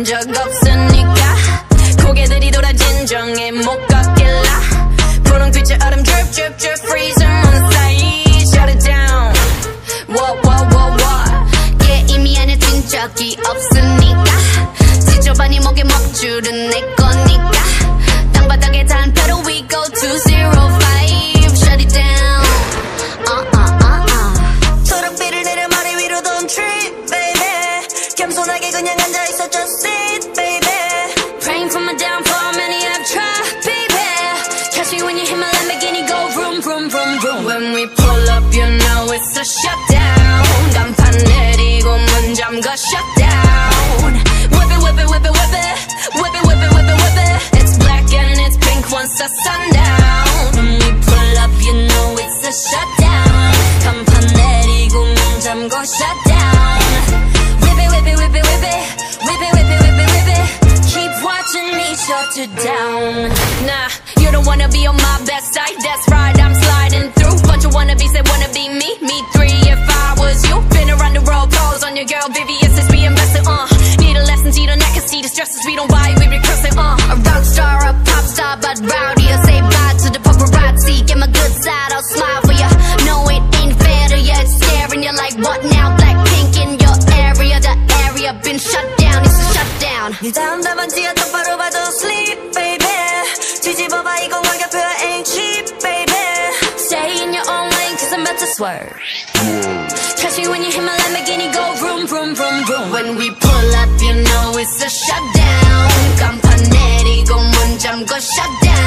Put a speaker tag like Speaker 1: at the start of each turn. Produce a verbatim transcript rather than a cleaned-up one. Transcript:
Speaker 1: 적 없으니까 고개들이 돌아 진정해 못 걷길라 분홍빛의 얼음 drip drip drip freezing on the side shut it down what what what what 게임이 안에 뛴 적이 없으니까 지저분한 네 목에 먹줄은 내 거니까 땅바닥에 단패로 we go to zero five shut it down uh uh uh uh 초록빛을 내려 머리 위로 don't trip baby 겸손하게 그냥 앉아있어 just sit baby praying for my downfall many have tried baby catch me when you hit my Lamborghini go vroom vroom vroom vroom when we pull up you know it's a shutdown 간판 내리고 문 잠가 shutdown whip it whip it whip it whip it whip it whip it whip it whip it it's black and it's pink once the sundown when we pull up you know it's a shutdown 간판 내리고 문 잠가 shutdown whip it whip it whip it whip it whip it whip it whip it whip it keep watching me shut it down nah you don't wanna be on my best side that's right I'm sliding through bunch of wannabes that wanna be me me three if I was you been around the world pose on your girl V V S is we invested uh need a lesson see the neck and see the stresses we don't buy we recurse it uh a rock star a pop star but rowdy I say bye to the paparazzi get my good side I'll smile for ya no it ain't fair to ya it's staring you like what now blackpink in your area the area been shut down it's a shutdown 네 다음 답안지야 똑바로 봐도 sleep baby 뒤집어봐 이건 가격표야 ain't cheap baby stay in your own lane cause I'm about to swerve catch me when you hit my Lamborghini go vroom vroom vroom vroom when we pull up you know it's a shutdown 간판 내리고 문 잠궈 shutdown